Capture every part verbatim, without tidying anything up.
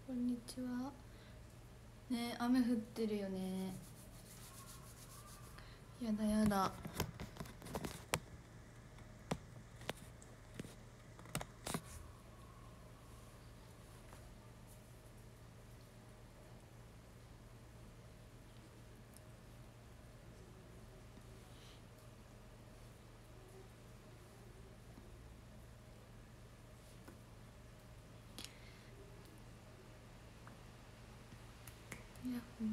こんにちは。ね、雨降ってるよね。やだやだ。いや、うん、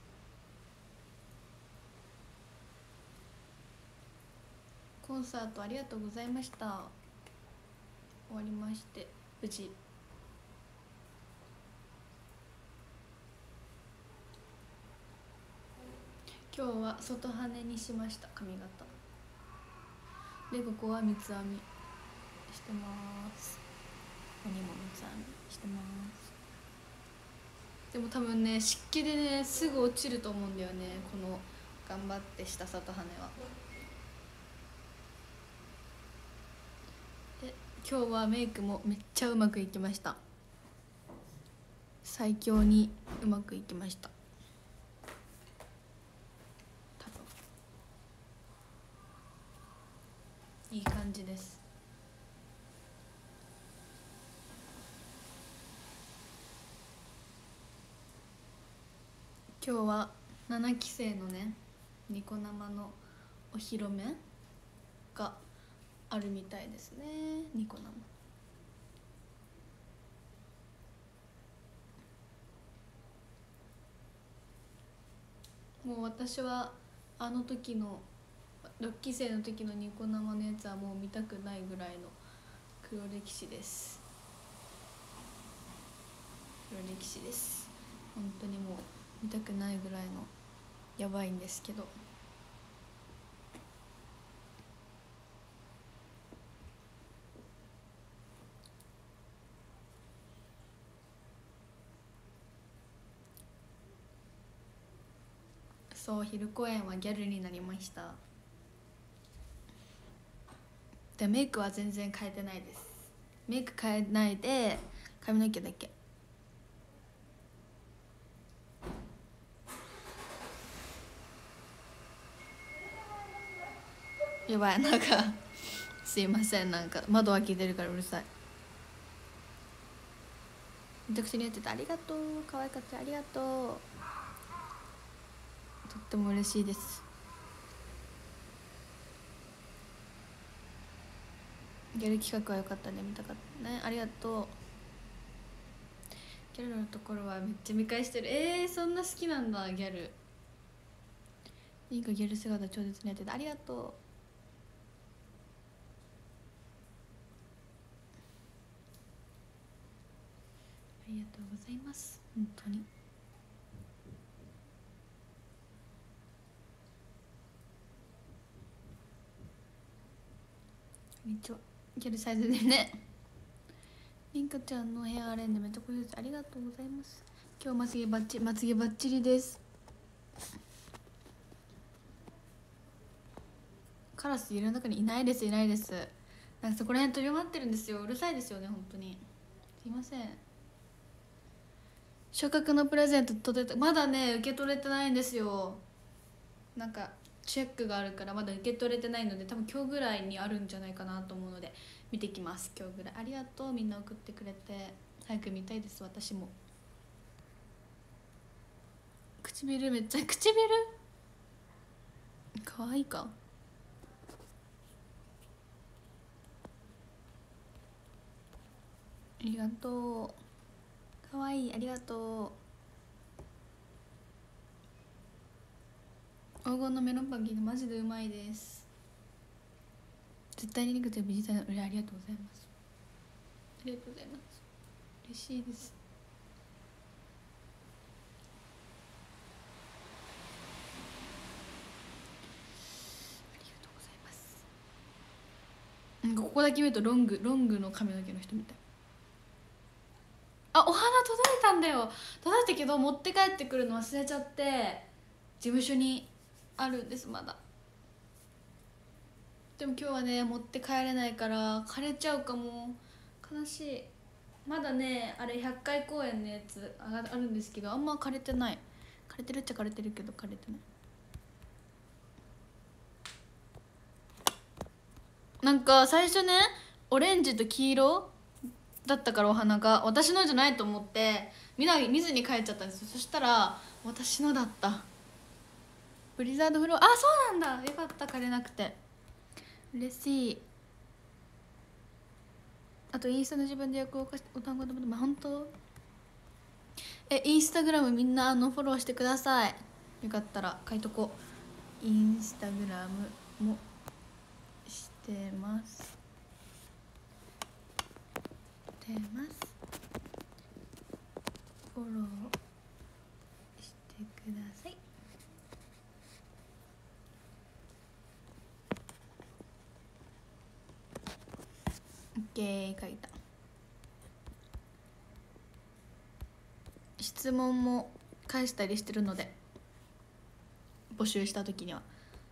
コンサートありがとうございました。終わりまして無事。今日は外羽にしました。髪型で、ここは三つ編みしてます。ここにも三つ編みしてます。でも多分ね、湿気でねすぐ落ちると思うんだよね、この頑張ってした外羽は。で、今日はメイクもめっちゃうまくいきました。最強にうまくいきました。多分いい感じです。今日はななきせいのねニコ生のお披露目があるみたいですね。ニコ生、もう私はあの時のろっきせいの時のニコ生のやつはもう見たくないぐらいの黒歴史です。黒歴史です。本当にもう見たくないぐらいのやばいんですけど、そう、昼公演はギャルになりました。でメイクは全然変えてないです。メイク変えないで髪の毛だけ。やばい、なんかすいません、なんか窓開けてるからうるさい。めちゃくちゃにやっててありがとう。可愛かった、ありがとう。とっても嬉しいです。ギャル企画は良かったね、見たかったね、ありがとう。ギャルのところはめっちゃ見返してる。えー、そんな好きなんだギャル。いいか、ギャル姿超絶にやっててありがとう。ありがとうございます、本当に。めっちゃギャルサイズでね。りんかちゃんのヘアアレンジめっちゃこれです。ありがとうございます。今日まつげバッチリ、まつげバッチリです。カラス家の中にいないです。いないです。なんかそこら辺飛び回ってるんですよ。うるさいですよね本当に。すいません。昇格のプレゼント取れた、まだね受け取れてないんですよ。なんかチェックがあるからまだ受け取れてないので、多分今日ぐらいにあるんじゃないかなと思うので見てきます。今日ぐらい。ありがとう、みんな送ってくれて。早く見たいです私も。唇めっちゃ、唇かわいいか。ありがとう、かわいい、ありがとう。黄金のメロンパンケーキマジでうまいです。絶対にリンクとビジターの裏ありがとうございます。ありがとうございます、嬉しいです。ありがとうございます。なんかここだけ見るとロングロングの髪の毛の人みたい。あ、お花届いたんだよ。届いたけど持って帰ってくるの忘れちゃって事務所にあるんですまだ。でも今日はね持って帰れないから枯れちゃうかも。悲しい。 まだねあれひゃっかい公演のやつあがあるんですけど、あんま枯れてない。枯れてるっちゃ枯れてるけど枯れてない。なんか最初ねオレンジと黄色だったからお花が私のじゃないと思って見な見ずに帰っちゃったんですよ。そしたら私のだった。ブリザードフロー、あそうなんだ、よかった、枯れなくて嬉しい。あとインスタの自分で役を動かしてお単語でも、まあ、本当えインスタグラムみんなあのフォローしてください。よかったら書いとこう。インスタグラムもしてますしてますフォローしてください。オッケー、書いた。質問も返したりしてるので募集した時には。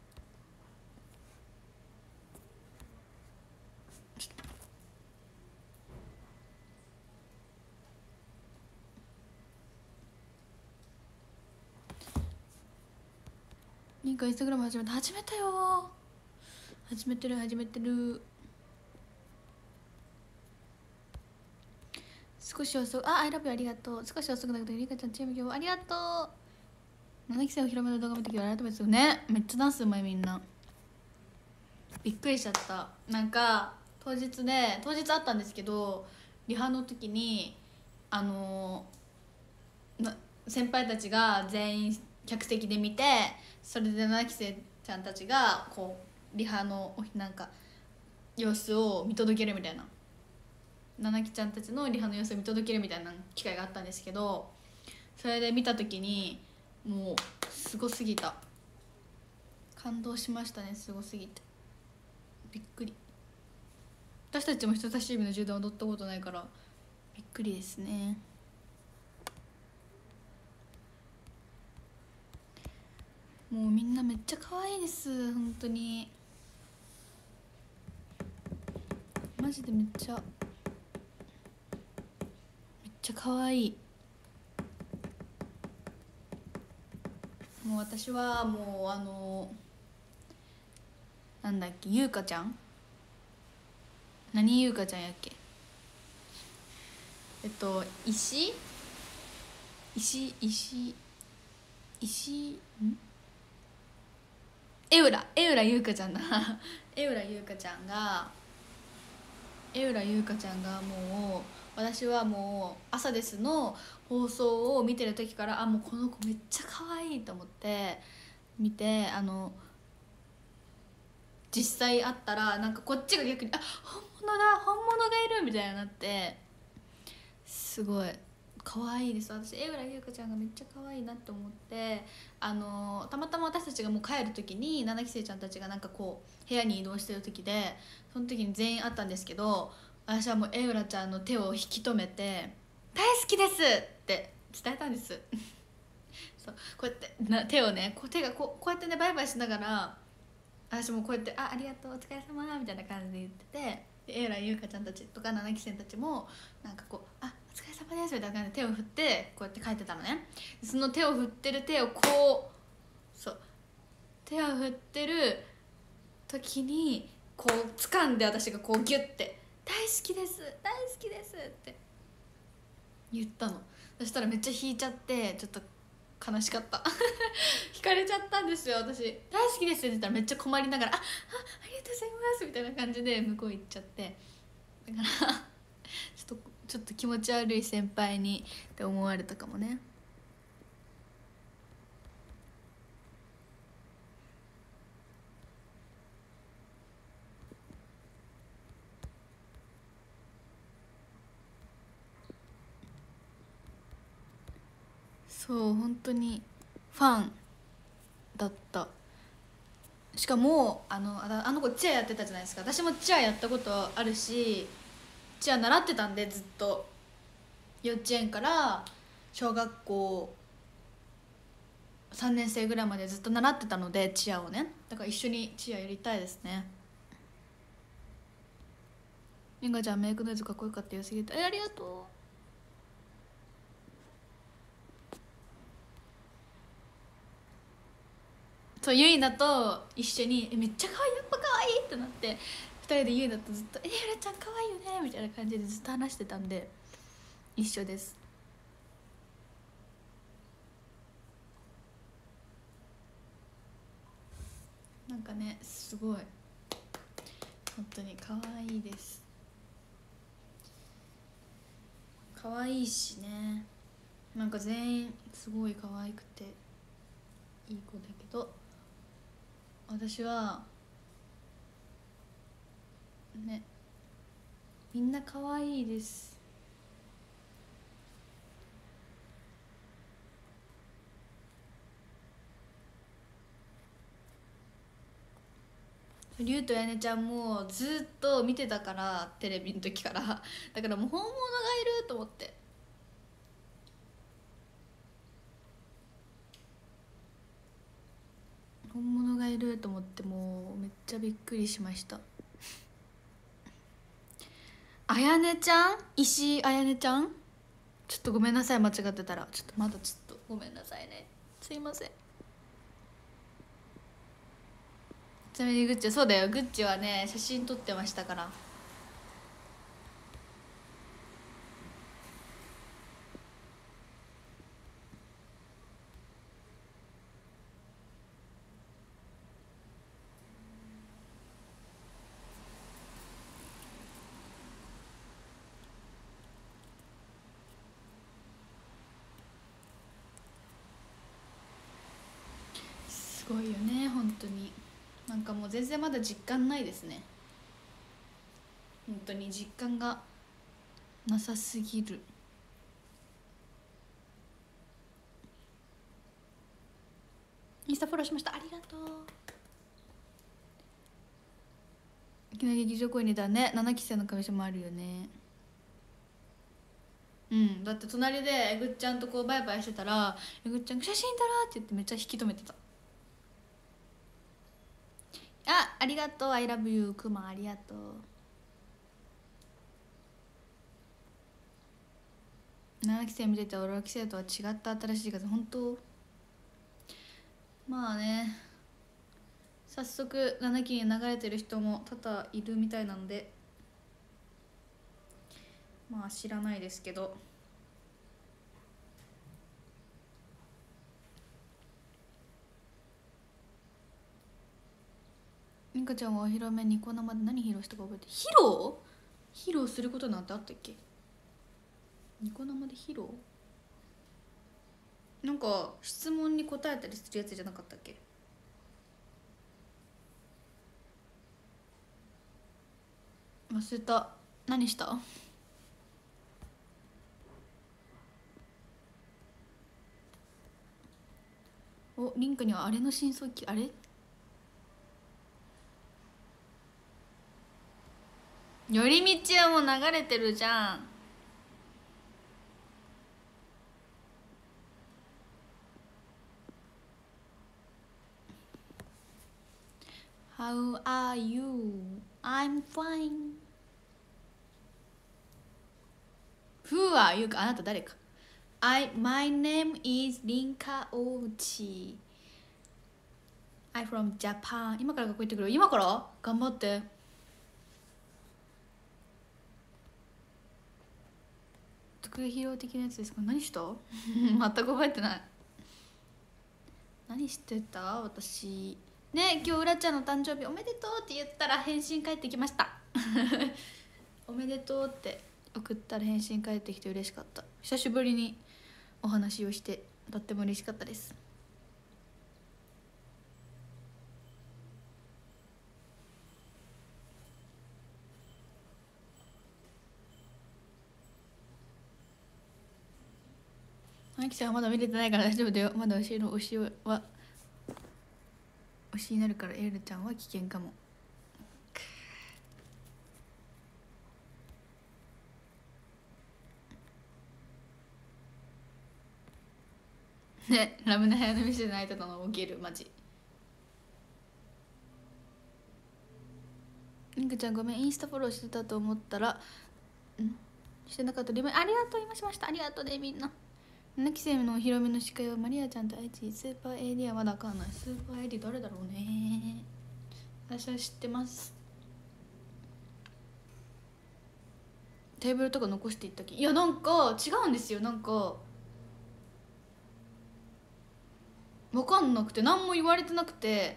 ミカインスタグラム始めた始めたよ始めてる始めてる少し遅く、あ、アイラブありがとう。少し遅くなったけどリカちゃんチーム今日ありがとう。ななきせんお披露目の動画見た時は改めてですよね。めっちゃダンスうまいみんな。びっくりしちゃった。なんか当日で当日あったんですけどリハの時にあのな先輩たちが全員客席で見て、それでななきせいちゃんたちがこうリハのなんか様子を見届けるみたいな、ななきちゃんたちのリハの様子を見届けるみたいな機会があったんですけど、それで見た時にもうすごすぎた。感動しましたね。すごすぎてびっくり。私たちも人差し指の銃弾踊ったことないからびっくりですね。もうみんなめっちゃ可愛いです。本当にマジでめっちゃめっちゃ可愛い。もう私はもうあのなんだっけ、ゆうかちゃん、何ゆうかちゃんやっけ、えっと石石石石ん江浦江浦ゆうかちゃんだ江浦ゆうかちゃんが江浦ゆうかちゃんがもう私はもう「朝です」の放送を見てる時からあもうこの子めっちゃ可愛いと思って見て、あの実際会ったらなんかこっちが逆に「あ本物だ本物がいる」みたいになって、すごい可愛いです。私江浦優香ちゃんがめっちゃ可愛いなって思って、あのたまたま私たちがもう帰る時にななきせいちゃんたちがなんかこう部屋に移動してる時で、その時に全員会ったんですけど、私はもう江浦ちゃんの手を引き止めて「大好きです」って伝えたんですそうこうやってな手をねこう手がこうこうやってねバイバイしながら、私もこうやって「あありがとうお疲れ様みたいな感じで言ってて、で江浦優香ちゃんたちとかななきせんたちもなんかこう「あお疲れ様です」みたいな感じで手を振ってこうやって書いてたのね。その手を振ってる手をこうそう手を振ってる時にこう掴んで、私がこうギュッて「大好きです大好きです」って言ったの。そしたらめっちゃ引いちゃってちょっと悲しかった惹かれちゃったんですよ。私「大好きです」って言ったらめっちゃ困りながら「ああありがとうございます」みたいな感じで向こう行っちゃって、だからちょっとちょっと気持ち悪い先輩にって思われたかもね。そう本当にファンだった。しかもあのあの子チアやってたじゃないですか。私もチアやったことあるし、チア習ってたんでずっと幼稚園から小学校さんねんせいぐらいまでずっと習ってたのでチアをね、だから一緒にチアやりたいですね。 みんがちゃんメイクノイズかっこよかったよすぎて、えありがとう。そうゆいなと一緒にえめっちゃ可愛いやっぱ可愛いってなってふたりでゆいなとずっと「えゆらちゃん可愛いよね」みたいな感じでずっと話してたんで一緒です。なんかねすごい本当に可愛いです。可愛いしね、なんか全員すごい可愛くていい子だけど私はねみんな可愛いです。りゅうとやねちゃんもずっと見てたからテレビの時からだからもう本物がいると思って本物がいると思ってもうめっちゃびっくりしました。あやねちゃん石井あやねちゃんちょっとごめんなさい間違ってたらちょっとまだちょっとごめんなさいねすいません。ちなみにグッチそうだよグッチはね写真撮ってましたから。すごいよね本当に。なんかもう全然まだ実感ないですね本当に実感がなさすぎる。インスタフォローしましたありがとう。いきなり劇場公演にだねななきせいの神様あるよね。うんだって隣でえぐっちゃんとこうバイバイしてたらえぐっちゃんが写真撮ろうって言ってめっちゃ引き止めてた。あありがとう I love you くまありがとう。ななきせい見てて俺はきせいとは違った新しい風本当まあね早速ななきに流れてる人も多々いるみたいなのでまあ知らないですけどみかちゃんはお披露目ニコ生で何披露したか覚えて披露披露することなんてあったっけ。ニコ生で披露なんか質問に答えたりするやつじゃなかったっけ。忘れた。何した。おリンクにはあれの真相記あれ寄り道はもう流れてるじゃん。How are you? I'm fine. Who are you? あなた誰か。I, my name is Rinka Ochi. I'm from Japan. 今から学校行ってくる。今から頑張って。得意披露的なやつですか。何した全く覚えてない。何してた私。ね今日うらちゃんの誕生日おめでとうって言ったら返信返ってきましたおめでとうって送ったら返信返ってきて嬉しかった。久しぶりにお話をしてとっても嬉しかったです。あきちゃんはまだ見れてないから大丈夫だよ。まだ推しの推しは推しになるからエルちゃんは危険かも。ねラムネ早飲みして泣いてたの起きるマジ。 りんくちゃんごめん、インスタフォローしてたと思ったらんしてなかった。リメありがとう、今しました。ありがとうねみんな。ななき生のお披露目の司会はマリアちゃんと愛知。スーパー エーディー はまだわかんない。スーパー エーディー 誰だろうね。私は知ってます。テーブルとか残していったき、いやなんか違うんですよ。なんか分かんなくて、何も言われてなくて、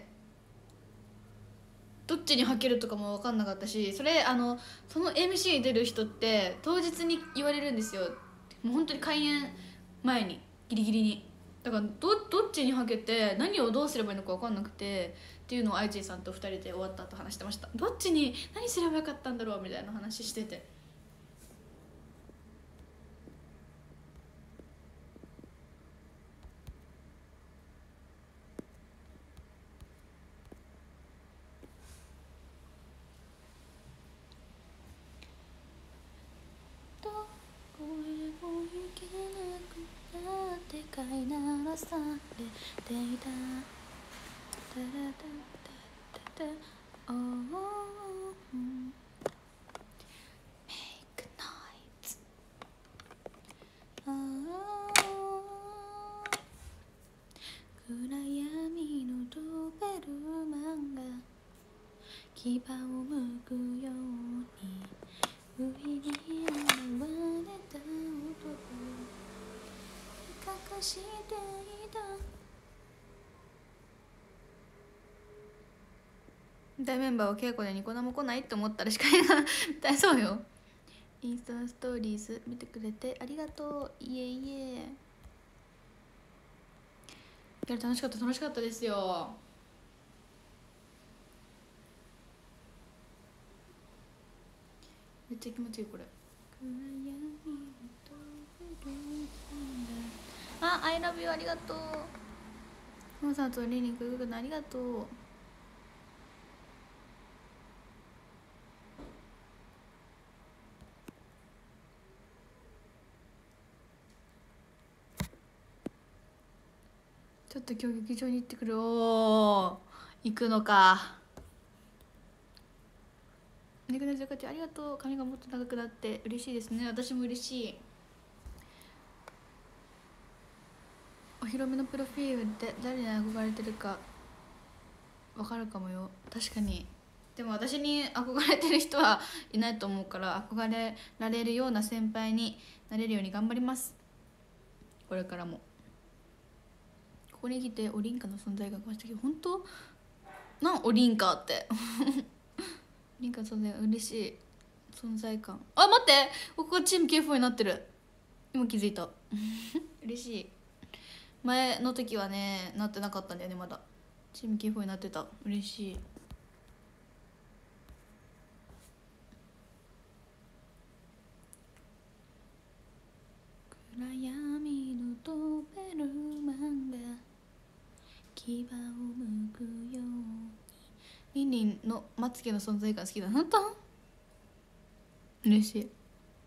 どっちに履けるとかも分かんなかったし、それあのその エムシー に出る人って当日に言われるんですよ。もう本当に開演前にギリギリに。だからどどっちに履けて何をどうすればいいのか分かんなくてっていうのを愛知さんとふたりで終わった後話してました。どっちに何すればよかったんだろうみたいな話してて。どこへも行けなくなって飼いならされていた。タラタタタタおーメイクノイズ。あー暗闇のドベルマンが牙をむくように上に現れた男隠していた。大メンバーは稽古でニコ生来ないって思ったら司会が大そうよ。インスタストーリーズ見てくれてありがとう。いえいえ。いや楽しかった楽しかったですよ。めっちゃ気持ちいいこれ。あ、I love you ありがとう。モンさんとリーニングググのありがとう。ちょっと今日劇場に行ってくる。おー行くのか。肉のじゅうかちありがとう。髪がもっと長くなって嬉しいですね。私も嬉しい。お披露目のプロフィールって誰に憧れてるか分かるかもよ。確かに。でも私に憧れてる人はいないと思うから、憧れられるような先輩になれるように頑張ります。これからも。ここに来てオリンカの存在が変わしたけど、本当なんオリンカってオリンカの存在が嬉しい。存在感。あ、待って、ここチーム ケーフォー になってる。今気づいた嬉しい。前の時はねなってなかったんだよね。まだチーム ケーフォー になってた。嬉しい。暗闇のドベルマンが牙をむくように。リンリンのまつげの存在感好きだ。本当嬉しい。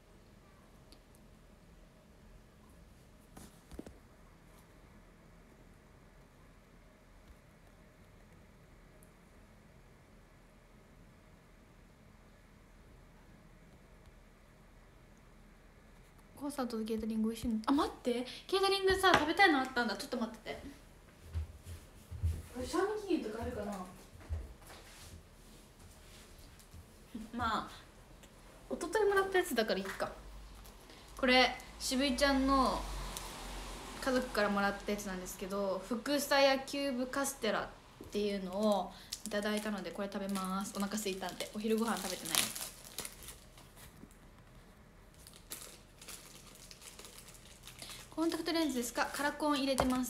コンサートとケータリング美味しいの。あ、待って、ケータリングさ食べたいのあったんだ。ちょっと待ってて。賞味期限とかあるかな。まあ一昨日もらったやつだからいいか。これ渋井ちゃんの家族からもらったやつなんですけど、福さやキューブカステラっていうのをいただいたので、これ食べます。お腹空いたんで。お昼ご飯食べてない。コンタクトレンズですか。カラコン入れてます。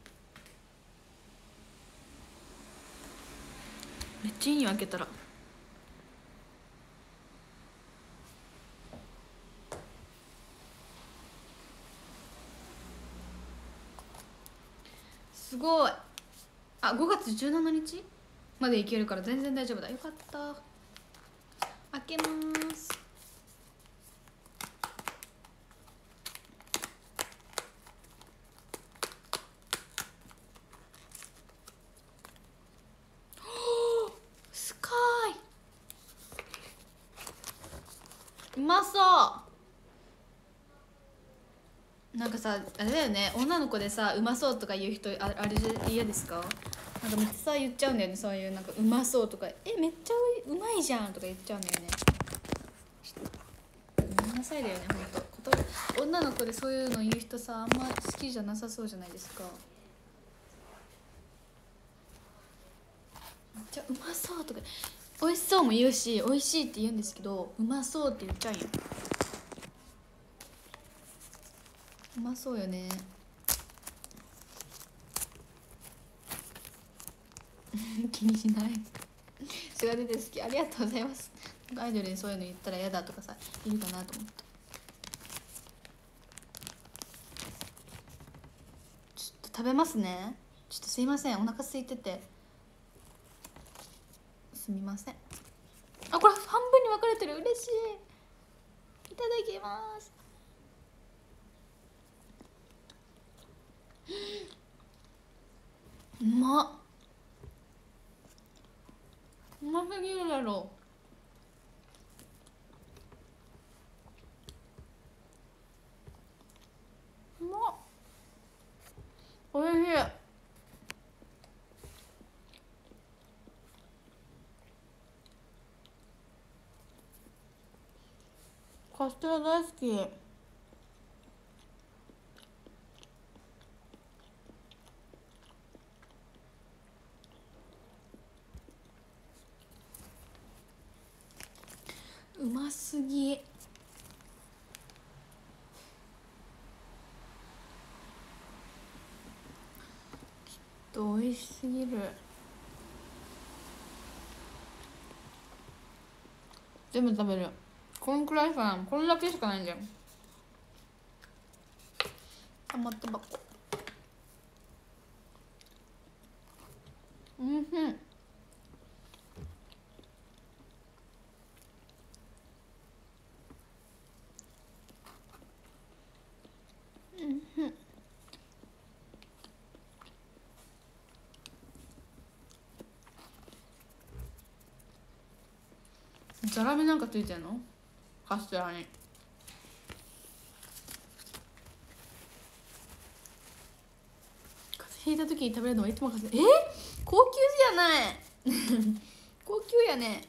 めっちゃいいよ開けたら。すごい。あ、ごがつじゅうしちにちまでいけるから全然大丈夫だ。よかった。開けます。スカイまそう。なんかさあれだよね、女の子でさうまそうとか言う人 あ, あれで嫌ですか？なんかめっちゃさ言っちゃうんだよね、そういうなんかうまそうとか、えめっちゃうまいじゃんとか言っちゃうんだよね。ごめんなさいだよねほんと。女の子でそういうの言う人さあんま好きじゃなさそうじゃないですか。めっちゃうまそうとか美味しそうも言うし美味しいって言うんですけど、うまそうって言っちゃうよ。うまそうよね気にしないそれが出て好き、ありがとうございます。アイドルにそういうの言ったら嫌だとかさいるかなと思って。ちょっと食べますね。ちょっとすいません、お腹空いててすみません。あ、これ半分に分かれてる、嬉しい。いただきます。うまっ、うますぎるだろう。うまっ、おいしい。カステラ大好き。うますぎ。ちょっと美味しすぎる。全部食べる。こんくらいしかない、こんだけしかないんだよ。玉手箱。うんふん。うんふん。ザラメなんかついてんの？カステラに。風邪ひいた時に食べるのはいつもカステラ。え高級じゃない高級やね。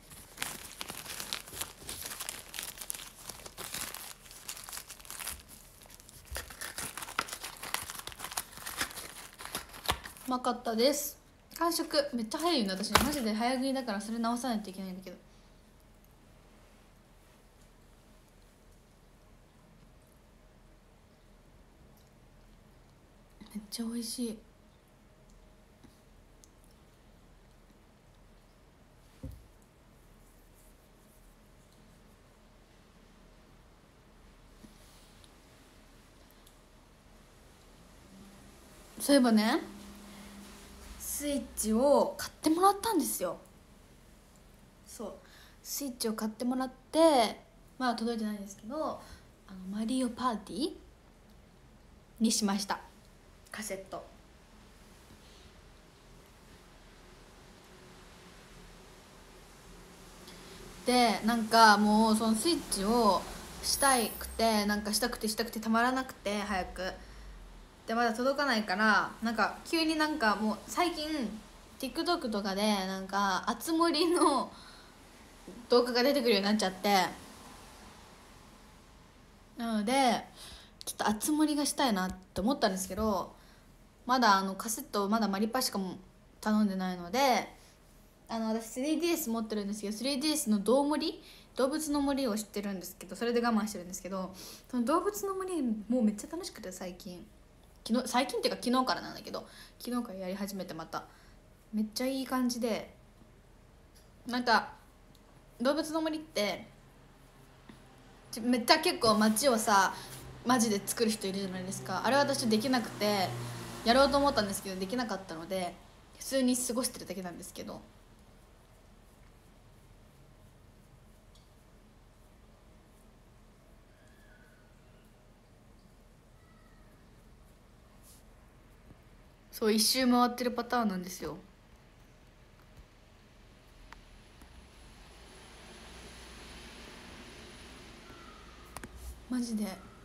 うまかったです。完食めっちゃ早いよね。私マジで早食いだからそれ直さないといけないんだけど。めっちゃ美味しい。そういえばね、スイッチを買ってもらったんですよ。そうスイッチを買ってもらってまだ届いてないんですけど、あのマリオパーティーにしました、カセット。でなんかもうそのスイッチをしたくてなんかしたくてしたくてたまらなくて早くでまだ届かないから、なんか急になんかもう最近 TikTok とかでなんかあつ森の動画が出てくるようになっちゃって、なのでちょっとあつ森がしたいなって思ったんですけど、まだあのカセットまだマリパしかも頼んでないので、あの私 スリーディーエス 持ってるんですけど スリーディーエス の動森動物の森を知ってるんですけど、それで我慢してるんですけど、その動物の森もうめっちゃ楽しくて最近昨日最近っていうか昨日からなんだけど、昨日からやり始めてまためっちゃいい感じで、なんか動物の森ってめっちゃ結構街をさマジで作る人いるじゃないですか。あれ私できなくてやろうと思ったんですけどできなかったので普通に過ごしてるだけなんですけど、そう一周回ってるパターンなんですよ。 マジで。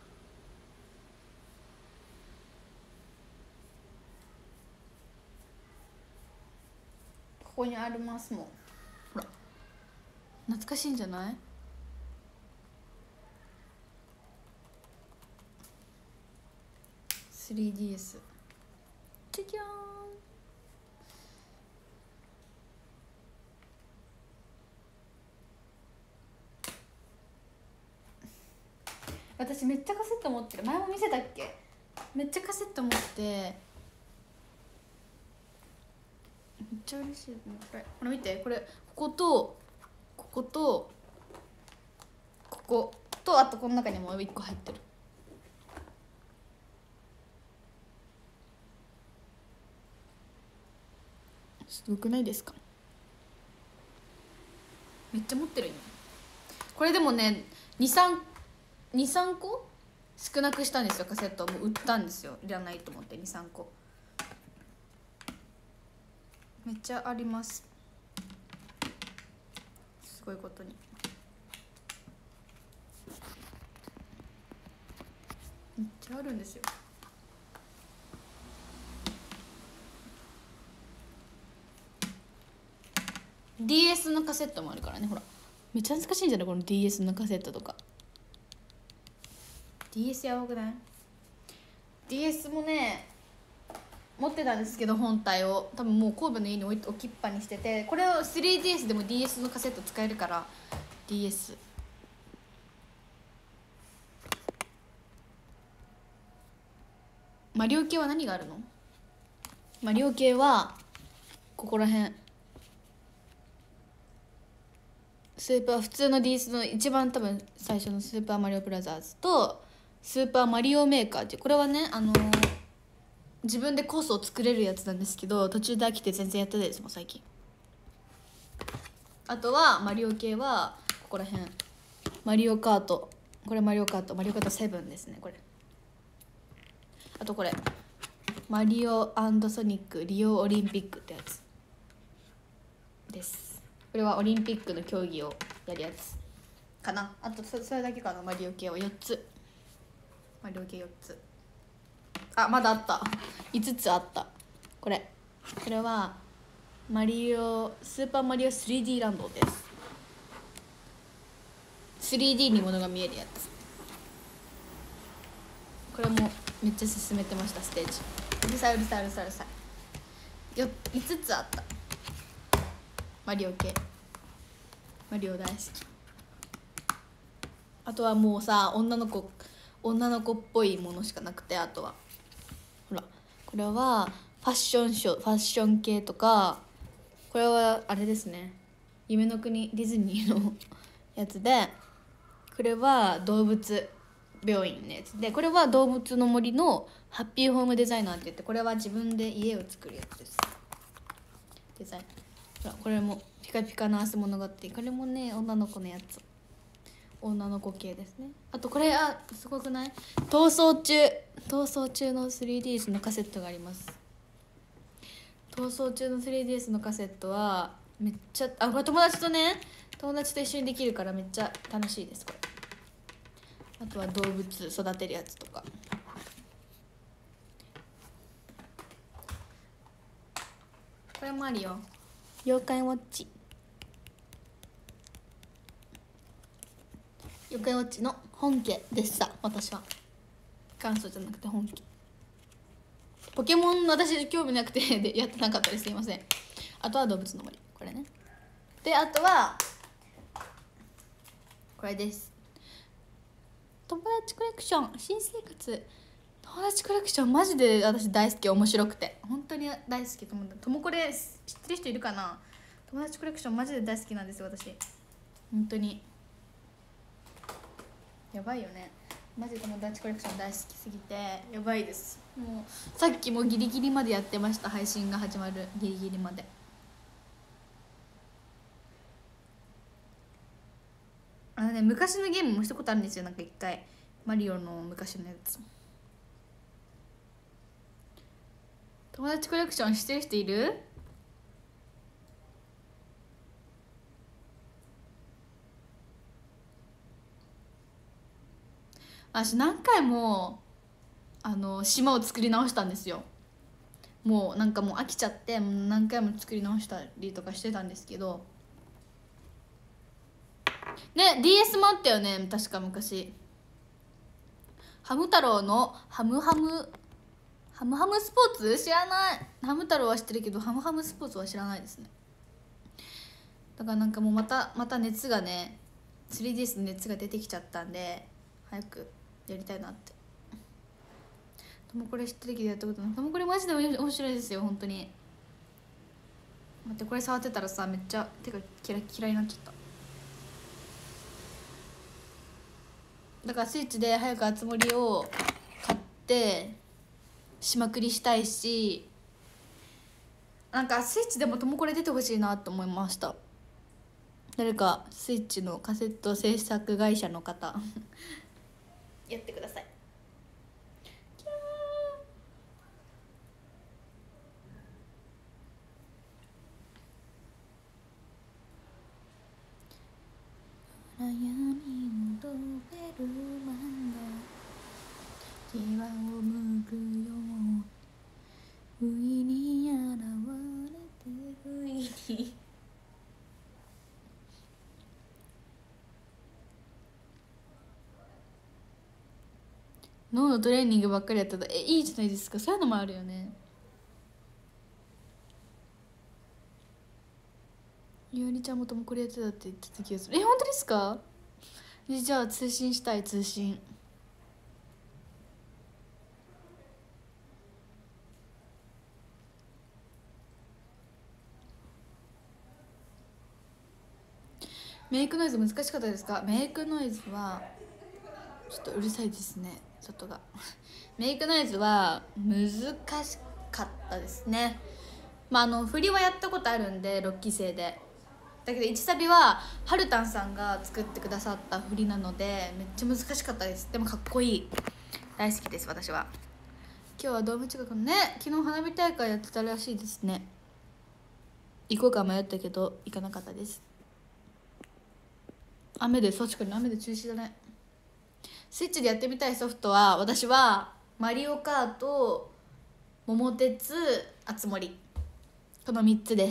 ここにありますもん。ほら懐かしいんじゃない？ スリーディーエス チャキャーン。私めっちゃカセット持ってる。前も見せたっけ？めっちゃカセット持って、めっちゃ嬉しい。これこれ見て、これこことこことこことあとこの中にもう一個入ってる。すごくないですか？めっちゃ持ってるよ。これでもねにさんこ少なくしたんですよ。カセットもう売ったんですよ。いらないと思って。にさんこめっちゃあります。すごいことにめっちゃあるんですよ。ディーエス のカセットもあるからね。ほらめっちゃ懐かしいんじゃない？この ディーエス のカセットとか。 ディーエス やばくない？ ディーエス もね持ってたんですけど、本体を多分もう神戸の家に置い置きっぱにしてて、これを スリーディーエス でも ディーエス のカセット使えるから ディーエス。 マリオ系は何があるの？マリオ系はここら辺、スーパー普通の ディーエス の一番多分最初のスーパーマリオブラザーズとスーパーマリオメーカーっていう、これはねあのー、自分でコースを作れるやつなんですけど、途中で飽きて全然やってないですもん最近。あとはマリオ系はここら辺、マリオカート、これマリオカートマリオカートセブンですね。これあとこれマリオ&ソニックリオオリンピックってやつです。これはオリンピックの競技をやるやつかな。あとそれだけかな。マリオ系はよっつ、マリオ系よっつ。あまだあった、いつつあった。これこれはマリオスーパーマリオ スリーディー ランドです。 スリーディー にものが見えるやつ。これもめっちゃ進めてました。ステージうるさいうるさいうるさいうるさいよ。いつつあった。マリオ系、マリオ大好き。あとはもうさ女の子女の子っぽいものしかなくて、あとはほらこれはファッションショーファッション系とか、これはあれですね、夢の国ディズニーのやつで、これは動物病院のやつで、これは動物の森のハッピーホームデザイナーって言って、これは自分で家を作るやつです。デザインほらこれもピカピカの明日物語、これもね女の子のやつ、女の子系ですね。あとこれあすごくない？逃走中逃走中の スリーディーエス のカセットがあります。逃走中の スリーディーエス のカセットはめっちゃ、あこれ友達とね友達と一緒にできるからめっちゃ楽しいです。これあとは動物育てるやつとか、これもあるよ。妖怪ウォッチ、妖怪ウォッチの本家でした。私は元祖じゃなくて本家。ポケモン私興味なくてでやってなかったです、すいません。あとは動物の森、これね。であとはこれです、友達コレクション新生活。友達コレクションマジで私大好き、面白くて本当に大好き。友達ともこれ知ってる人いるかな？友達コレクションマジで大好きなんですよ私、本当にやばいよね。マジ友達コレクション大好きすぎてやばいです。もうさっきもギリギリまでやってました。配信が始まるギリギリまで。あのね昔のゲームもしたことあるんですよ。なんか一回マリオの昔のやつ。友達コレクションしてる人いる？ 私何回もあの島を作り直したんですよ。もうなんかもう飽きちゃって何回も作り直したりとかしてたんですけどね。 ディーエス もあったよね確か昔。ハム太郎のハムハムハムハムスポーツ知らない。ハム太郎は知ってるけどハムハムスポーツは知らないですね。だからなんかもうまたまた熱がね スリーディーエス の熱が出てきちゃったんで早くやりたいなって。ともこれ知ってるけどやったことない。ともこれマジで面白いですよ本当に。待って、これ触ってたらさめっちゃ手がキラキラになっちゃった。だからスイッチで早くあつ森を買ってしまくりしたいし、なんかスイッチでもともこれ出てほしいなと思いました。誰かスイッチのカセット制作会社の方やってください。暗闇を飛べるマンガ牙をむくよ不意に現れて不意に脳のトレーニングばっかりやってた。えいいじゃないですか。そういうのもあるよね。ゆうりちゃんもともこれやってたって言ってた気がする。え本当ですか。じゃあ通信したい。通信メイクノイズ難しかったですか。メイクノイズはちょっとうるさいですね外がメイクノイズは難しかったですね。まああの振りはやったことあるんでろっき生で。だけどいちサビははるたんさんが作ってくださった振りなのでめっちゃ難しかったです。でもかっこいい。大好きです私は。今日はドーム近くのね昨日花火大会やってたらしいですね。行こうか迷ったけど行かなかったです。雨で確かに雨で中止だね。スイッチでやってみたいソフトは私はマリオカート、桃鉄、あつ森、このみっつです。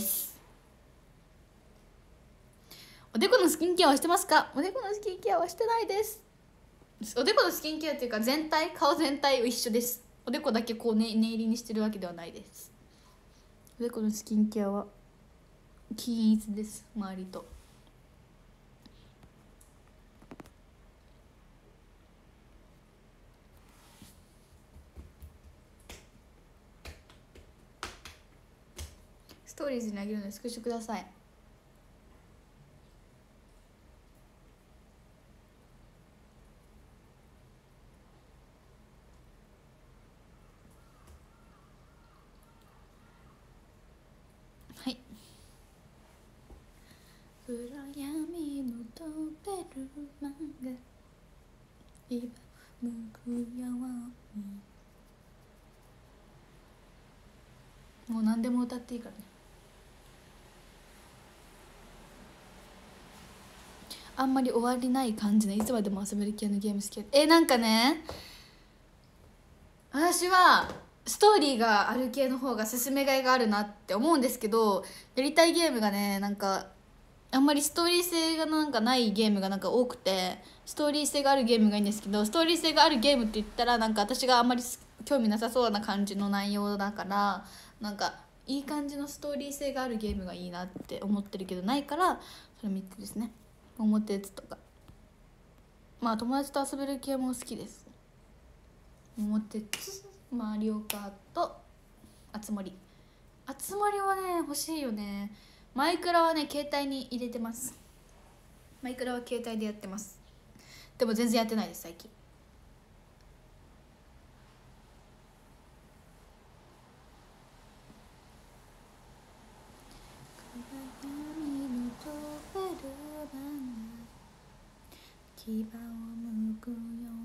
おでこのスキンケアはしてますか。おでこのスキンケアはしてないです。おでこのスキンケアっていうか全体顔全体は一緒です。おでこだけこう、ね、念入りにしてるわけではないです。おでこのスキンケアは均一です。周りとストーリーズにあげるのでスクショください。はい。暗闇の飛べるマンガ今向くようにもう何でも歌っていいからね。あんまり終わりない感じのいつまでも遊べる系のゲーム好き。えなんかね私はストーリーがある系の方が進めがいがあるなって思うんですけど、やりたいゲームがねなんかあんまりストーリー性がなんかないゲームがなんか多くて、ストーリー性があるゲームがいいんですけど、ストーリー性があるゲームって言ったらなんか私があんまり興味なさそうな感じの内容だから、なんかいい感じのストーリー性があるゲームがいいなって思ってるけどないから、それみっつですね。表やつとかまあ友達と遊べる系も好きです。表つマリオカート、あつ森。あつ森はね欲しいよね。マイクラはね携帯に入れてます。マイクラは携帯でやってます。でも全然やってないです最近。牙をむくよ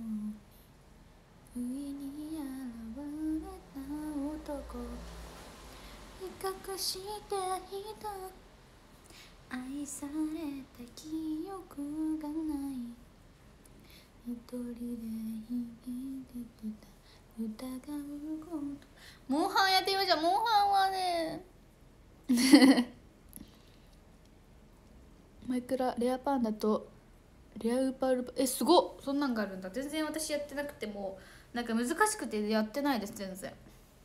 うに不意に現れた男、威嚇していた愛された記憶がない一人で生きてきた疑うことモンハンやってみましょう。モンハンはねマイクラレアパンダとレアウーパールパえすごっ、そんなんがあるんだ。全然私やってなくてもなんか難しくてやってないです全然。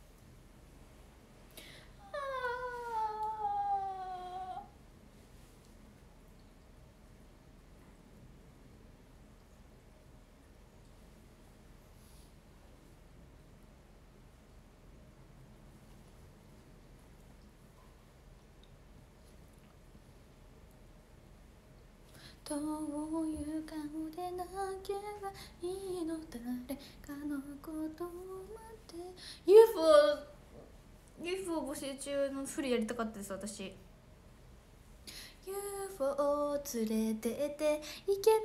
どういう顔で泣けばいいの、誰かのことを待って ユーフォー ユーフォー 募集中のフルやりたかったです私。 ユーフォー を連れてってイケメ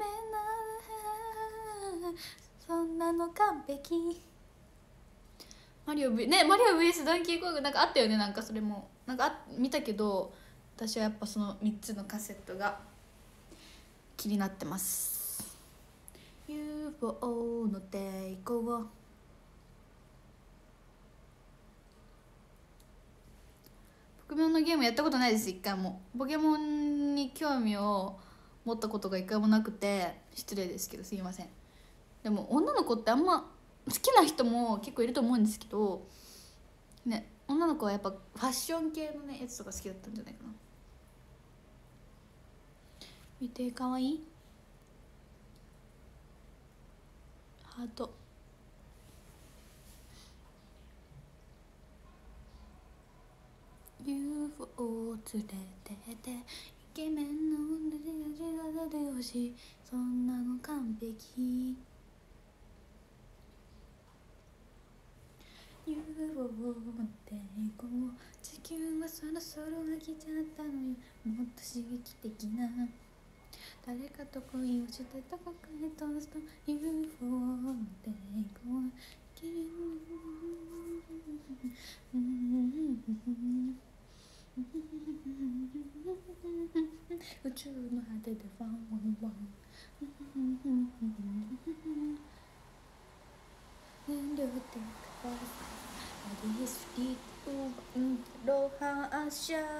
ンなそんなの完璧。マリオ V ねマリオ ブイエス ダンキーコングなんかあったよね。なんかそれもなんかあ見たけど私はやっぱそのみっつのカセットが気になってます。 ユーフォー の抵抗ポケモンのゲームやったことないです一回も。ポケモンに興味を持ったことが一回もなくて失礼ですけどすいません。でも女の子ってあんま好きな人も結構いると思うんですけどね、女の子はやっぱファッション系のねやつとか好きだったんじゃないかな。見てかわいいハート。ユーフォー を連れてってイケメンの同じ味がでほしいそんなの完璧。 ユーフォー の抵抗地球はそろそろ飽きちゃったのよもっと刺激的な誰かと恋をしてたかえとすと ユーフォー の抵抗宇宙の果てでワンワンワン燃料でかわすアディスリートウンロハーシャー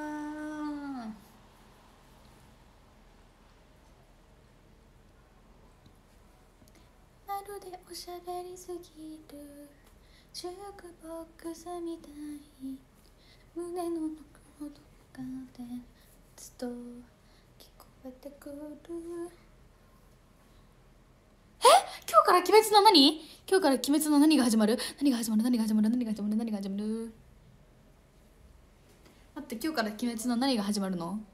まるでおしゃべりすぎるジュークボックスみたい胸の奥のどこかでずっと聞こえてくる。え今日から鬼滅の何今日から鬼滅の何が始まる何が始まる何が始まる何が始まる何が始まる待って今日から鬼滅の何が始まるの。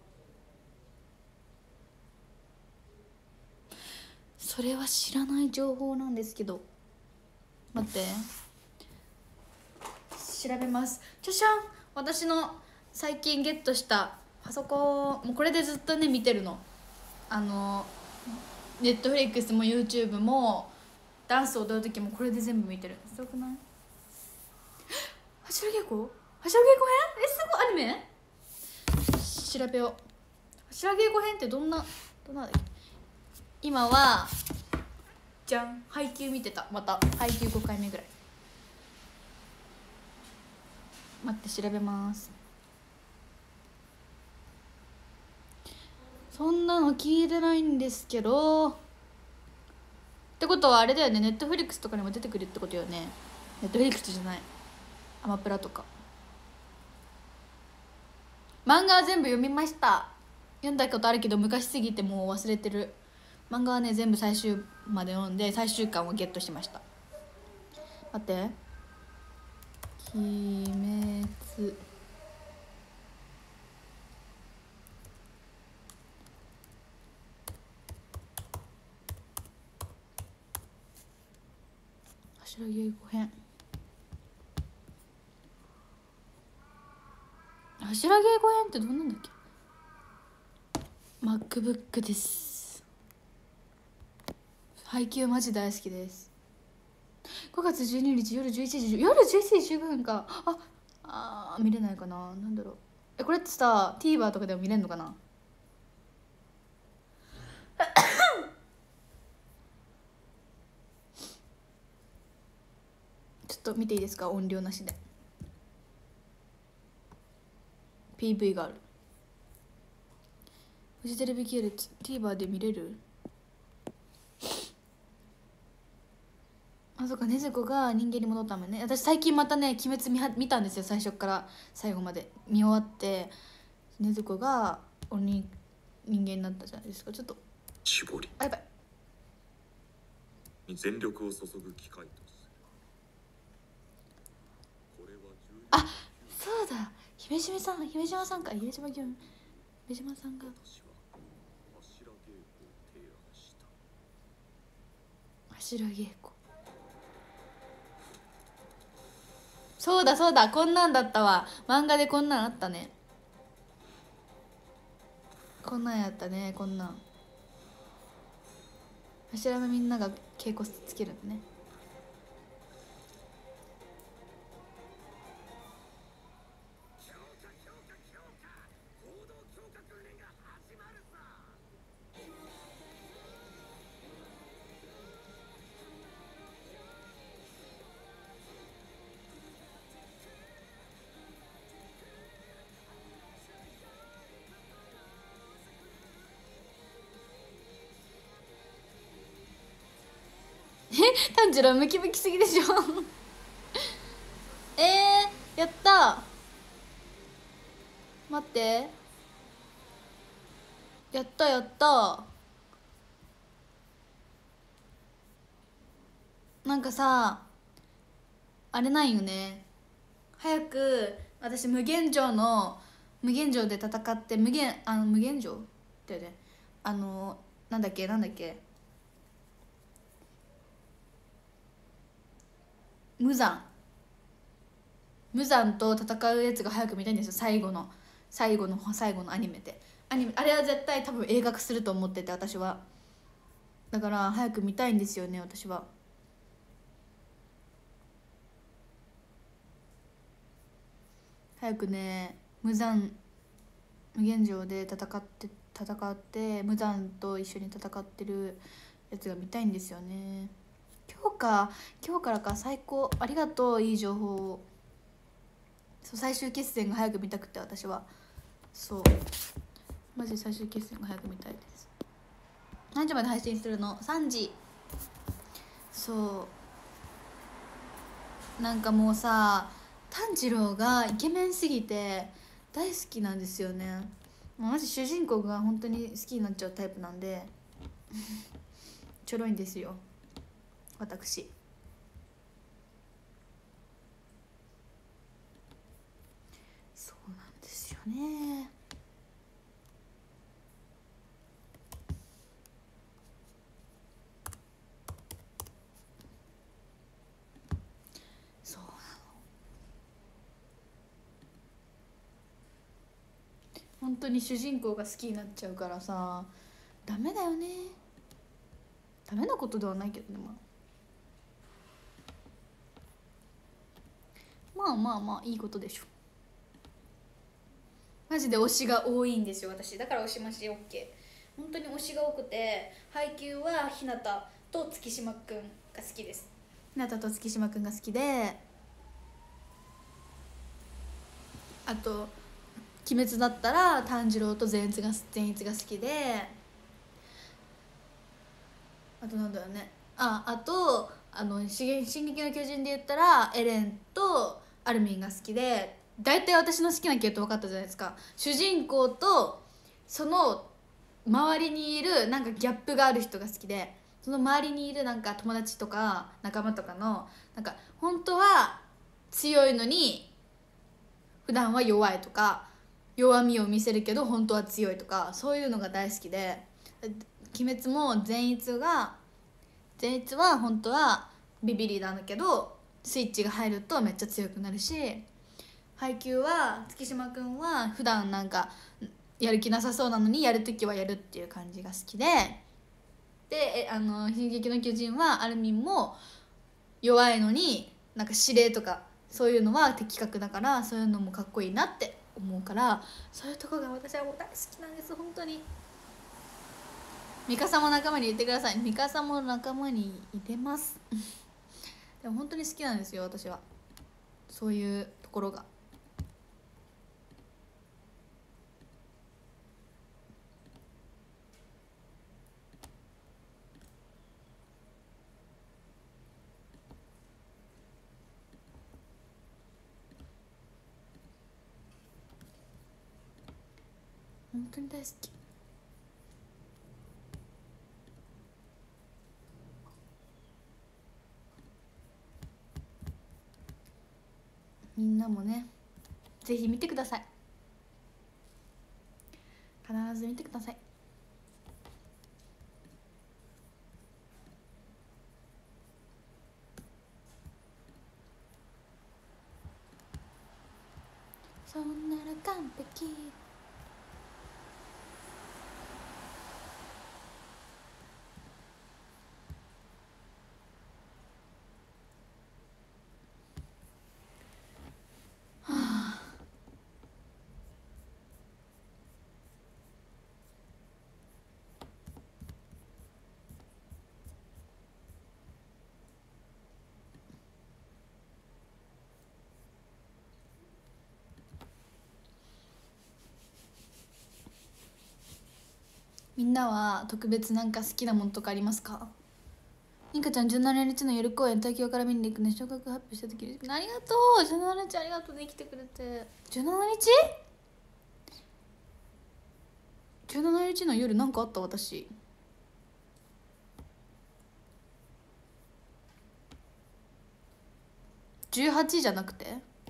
それは知らない情報なんですけど待って調べます。ちょしゃん私の最近ゲットしたパソコンもうこれでずっとね見てるの。あのネットフリックスも YouTube もダンス踊る時もこれで全部見てる。すごくない柱稽古柱稽古編えすごいアニメ調べよう。柱稽古編ってどんなどんな今はじゃん配給見てた。また配給ごかいめぐらい。待って調べます。そんなの聞いてないんですけどってことはあれだよねネットフリックスとかにも出てくるってことよね。ネットフリックスじゃないアマプラとか。漫画は全部読みました。読んだことあるけど昔すぎてもう忘れてる。漫画はね全部最終まで読んで最終巻をゲットしました。待って鬼滅柱稽古編柱稽古編ってどんなんだっけ。 MacBook です。配給マジ大好きです。ごがつじゅうににち夜じゅういちじ夜じゅういちじじゅうごふんか。ああ見れないかな。なんだろうえこれってさ TVer とかでも見れるのかなと見ていいですか、音量なしで。 ピーブイ がある。フジテレビ系列 TVer で見れる。あ、そっか、禰豆子が人間に戻ったもんね。私最近またね鬼滅 見, は見たんですよ、最初から最後まで見終わって。禰豆子が鬼人間になったじゃないですか。ちょっと絞りあ、やばい、 に全力を注ぐ機会とする。これはあ、そうだ、姫島さん、姫島さんか、姫島君、姫島さんが私は柱稽古を提案した。 柱稽古。そうだそうだ、こんなんだったわ。漫画でこんなんあったね。こんなんやったね、こんなん。柱のみんなが稽古つけるのね。炭治郎ムキムキすぎでしょえー、やった。待って、やったやった。なんかさ、あれなんよね、早く私無限城の無限城で戦って、無限あの無限城ってね、あのなんだっけなんだっけ無惨無惨と戦うやつが早く見たいんですよ、最後の最後の最後のアニメで。アニメあれは絶対多分映画化すると思ってて、私は。だから早く見たいんですよね、私は。早くね、無惨無限城で戦って戦って無惨と一緒に戦ってるやつが見たいんですよね。今日か、今日からか、最高、ありがとう、いい情報を。そう、最終決戦が早く見たくて、私は。そう、マジで最終決戦が早く見たいです。何時まで配信するの？ さん 時。そう、なんかもうさ、炭治郎がイケメンすぎて大好きなんですよね。マジ主人公が本当に好きになっちゃうタイプなんでちょろいんですよ、私。そうなんですよね。そうなの。本当に主人公が好きになっちゃうからさ、ダメだよね。ダメなことではないけどね、まあまあまあまあいいことでしょ。マジで推しが多いんですよ、私。だから推し増し OK。 本当に推しが多くて、配給は日向と月島くんが好きです。日向と月島くんが好きで、あと鬼滅だったら炭治郎と善逸が善逸が好きで、あとなんだろうね、ああとあの進撃の巨人で言ったらエレンとアルミンが好きで、大体私の好きな系統分かったじゃないですか。主人公とその周りにいるなんかギャップがある人が好きで、その周りにいるなんか友達とか仲間とかのなんか本当は強いのに普段は弱いとか、弱みを見せるけど本当は強いとか、そういうのが大好きで。鬼滅も善逸が善逸は本当はビビリなんだけど、スイッチが入るとめっちゃ強くなるし、配給は月島くんは普段なんかやる気なさそうなのにやるときはやるっていう感じが好きで、であの進撃の巨人はアルミンも弱いのになんか指令とかそういうのは的確だから、そういうのもかっこいいなって思うから、そういうとこが私はもう大好きなんです、本当に。ミカサも仲間に入れてください。ミカサも仲間に入れますでも本当に好きなんですよ私は、そういうところが。本当に大好き。みんなもねぜひ見てください、必ず見てください。そんなら完璧。はあ、みんなは特別なんか好きなものとかありますか？ニカちゃんじゅうしちにちの夜公演東京から見に行くね、昇格発表した時にありがとう。じゅうしちにちありがとうね、来てくれて。じゅうしちにちじゅうしちにちの夜なんかあった？私じゅうはちじゃなくて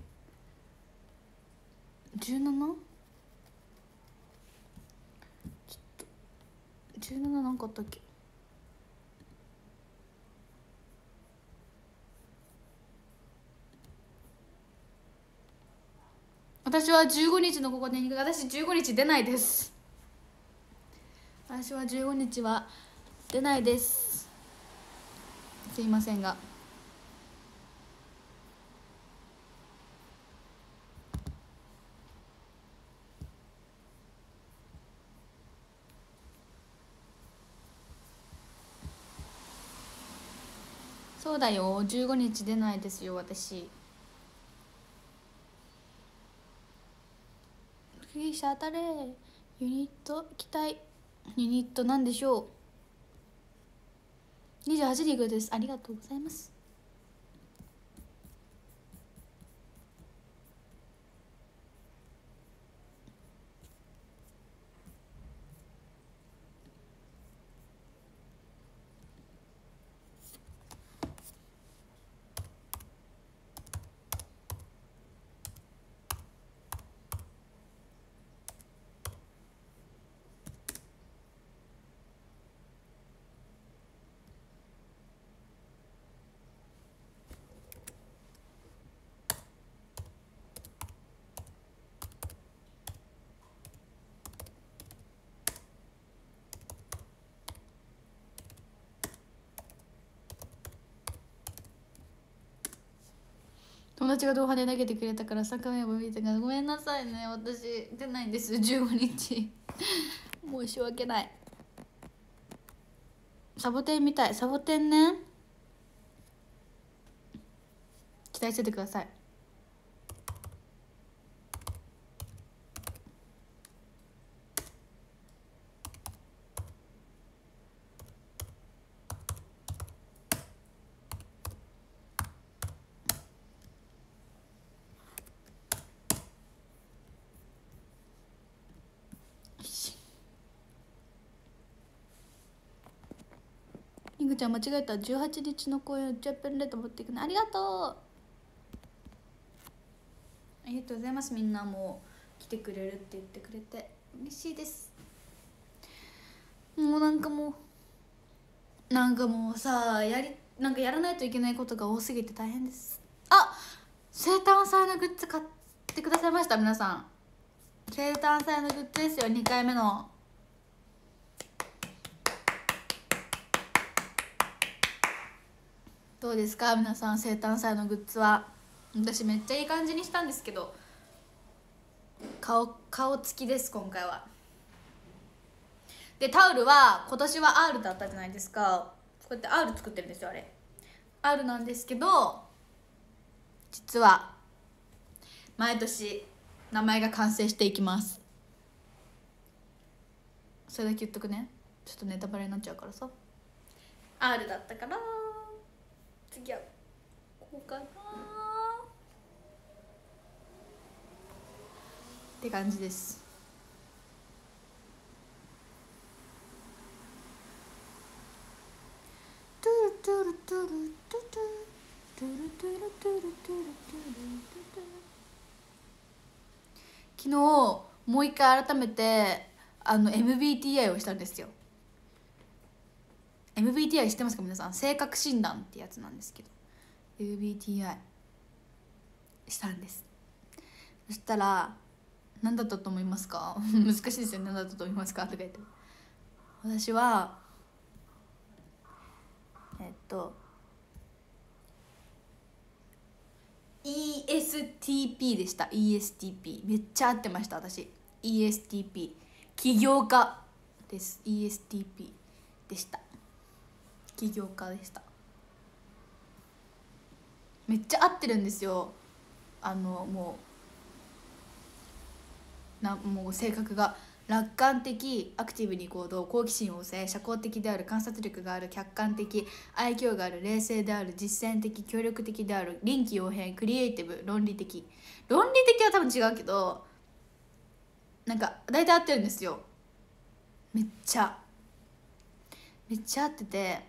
じゅうなな？ ちょっとじゅうなななんかあったっけ？私はじゅうごにちのここで私じゅうごにち出ないです。私はじゅうごにちは出ないです、すいませんが。そうだよ、じゅうごにち出ないですよ私。次シャータレーユニット期待。ユニットなんでしょう。にじゅうはちリーグです。ありがとうございます。友達が動画で投げてくれたからさんかいめも見たから、ごめんなさいね、私出ないんですじゅうごにち申し訳ない。サボテンみたい。サボテンね、期待しててください。リングちゃん間違えた。じゅうはちにちの公演うちゃペンレッド持っていくね。ありがとう、ありがとうございます。みんなも来てくれるって言ってくれて嬉しいです。もうなんかもうなんかもうさやりなんかやらないといけないことが多すぎて大変です。あ、生誕祭のグッズ買ってくださいました？皆さん生誕祭のグッズですよ、にかいめの。どうですか皆さん、生誕祭のグッズは。私めっちゃいい感じにしたんですけど、顔顔つきです今回は。でタオルは今年は アール だったじゃないですか。こうやって アール 作ってるんですよあれ。 R なんですけど、実は毎年名前が完成していきます。それだけ言っとくね。ちょっとネタバレになっちゃうからさ。 R だったから、次はこうかなって感じです。トゥルトゥルトゥルトゥトゥルトゥルトゥルトゥルトゥルトゥル昨日もう一回改めてあの エムビーティーアイ をしたんですよ。 エムビーティーアイ 知ってますか皆さん。性格診断ってやつなんですけど エムビーティーアイ したんです。そしたら何だったと思いますか難しいですよね。何だったと思いますかとか言って、私はえっと イーエスティーピー でした。 イーエスティーピー めっちゃ合ってました私。 イーエスティーピー 起業家です。 イーエスティーピー でした。起業家でした。めっちゃ合ってるんですよ。あのもうなもう性格が楽観的、アクティブに行動、好奇心旺盛、社交的である、観察力がある、客観的、愛嬌がある、冷静である、実践的、協力的である、臨機応変、クリエイティブ、論理的。論理的は多分違うけど、なんか大体合ってるんですよ。めっちゃめっちゃ合ってて、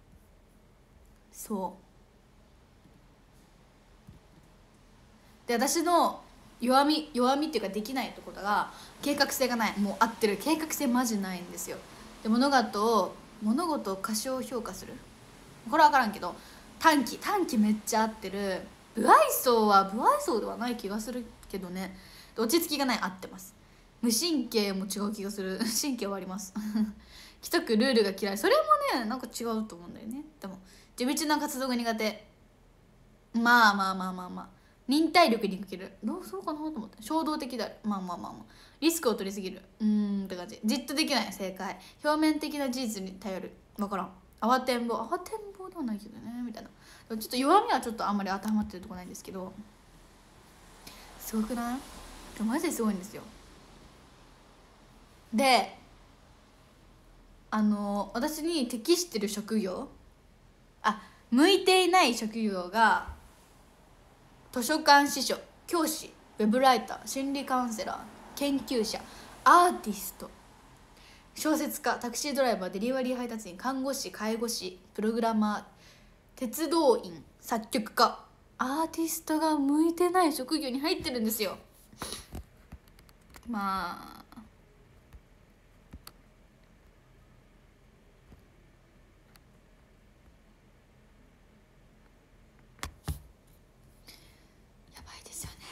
そうで、私の弱み弱みっていうかできないところが計画性がない。もう合ってる。計画性マジないんですよ。で物事を物事を過小評価する、これは分からんけど、短期短期めっちゃ合ってる。不愛想は不愛想ではない気がするけどね。落ち着きがない、合ってます。無神経も違う気がする神経はあります規則ルールが嫌い、それもねなんか違うと思うんだよね。でも地道な活動が苦手。まあまあまあまあまあ忍耐力に欠ける。どうそうかなと思って。衝動的である。まあまあまあまあリスクを取りすぎる。うーんって感じ。じっとできない。正解。表面的な事実に頼る。分からん。慌てんぼう慌てんぼうではないけどねみたいな。ちょっと弱みはちょっとあんまり当てはまってるとこないんですけど、すごくない？でもマジですごいんですよ。であの私に適してる職業、あ向いていない職業が図書館司書、教師、ウェブライター、心理カウンセラー、研究者、アーティスト、小説家、タクシードライバー、デリバリー配達員、看護師、介護士、プログラマー、鉄道員、作曲家、アーティストが向いてない職業に入ってるんですよ。まあやばいですよね。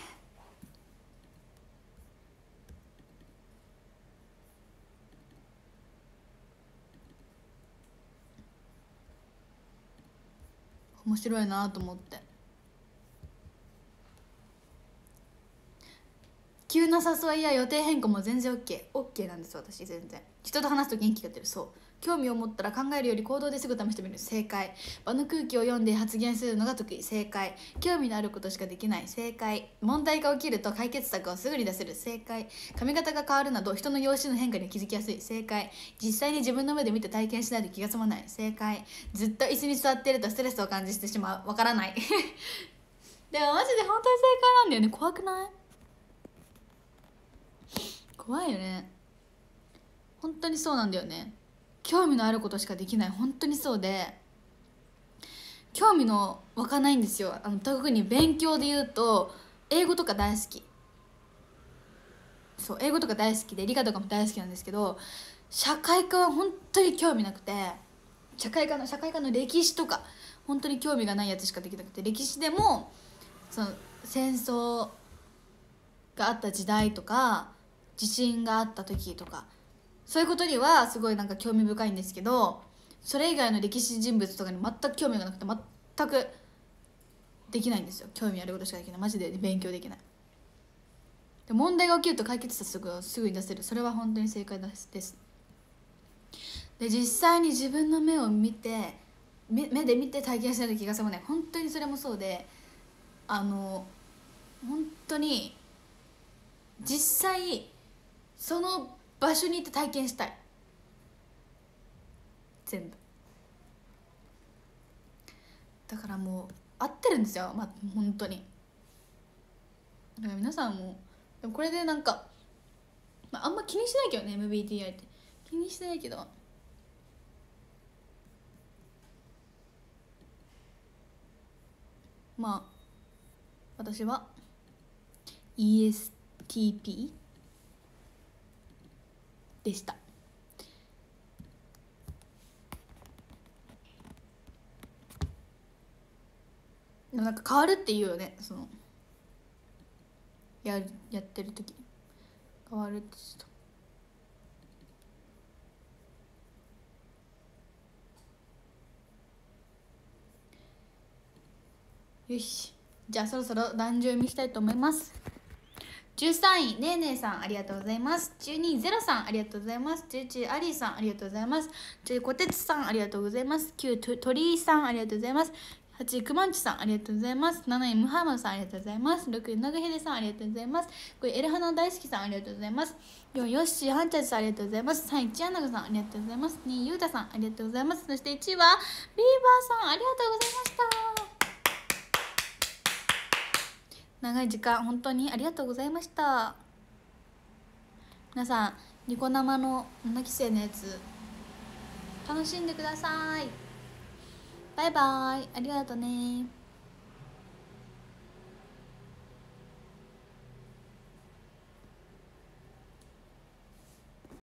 面白いなと思って。急な誘いや予定変更も全然 OK。OK なんです私。全然人と話すと元気が出る。そう興味を持ったら考えるより行動ですぐ試してみる。正解。場の空気を読んで発言するのが得意。正解。興味のあることしかできない。正解。問題が起きると解決策をすぐに出せる。正解。髪型が変わるなど人の容姿の変化に気づきやすい。正解。実際に自分の目で見て体験しないと気が済まない。正解。ずっと椅子に座っているとストレスを感じてしまう。わからないでもマジで本当に正解なんだよね。怖くない？怖いよね。本当にそうなんだよね。興味のあることしかできない。本当にそうで、興味の湧かないんですよ。あの特に勉強で言うと英語とか大好き。そう英語とか大好きで理科とかも大好きなんですけど、社会科は本当に興味なくて、社会科の社会科の歴史とか本当に興味がないやつしかできなくて、歴史でもその戦争があった時代とか地震があった時とかそういうことにはすごいなんか興味深いんですけど、それ以外の歴史人物とかに全く興味がなくて、全くできないんですよ。興味あることしかできない。マジで勉強できない。で問題が起きると解決策をすぐに出せる。それは本当に正解です。で実際に自分の目を見て目目で見て体験しないと気が済まない。本当にそれもそうで、あの本当に実際その場所に行って体験したい、全部。だからもう合ってるんですよ、まあ、本当に。だから皆さんもでもこれでなんか、まあ、あんま気にしないけどね、 エムビーティーアイ って気にしてないけど、まあ私は イーエスティーピー でした。でもなんか変わるっていうよね、そのややってる時変わるってちょっと。よし、じゃあそろそろ壇上読みしたいと思います。じゅうさんいねえねえさんありがとうございます。じゅうにいゼロさんありがとうございます。じゅういちいアリーさんありがとうございます。じゅういこてつさんありがとうございます。きゅうい鳥居さんありがとうございます。はちいくまんちさんありがとうございます。なないムハーマンさんありがとうございます。ろくいなぐへでさんありがとうございます。ごいエルハナ大好きさんありがとうございます。よんいヨッシーハンチャチさんありがとうございます。さんいちやなぐさんありがとうございます。にいゆうたさんありがとうございます。そしていちいはビーバーさんありがとうございました。長い時間本当にありがとうございました。皆さんニコ生のななき生のやつ楽しんでください。バイバイ、ありがとうね。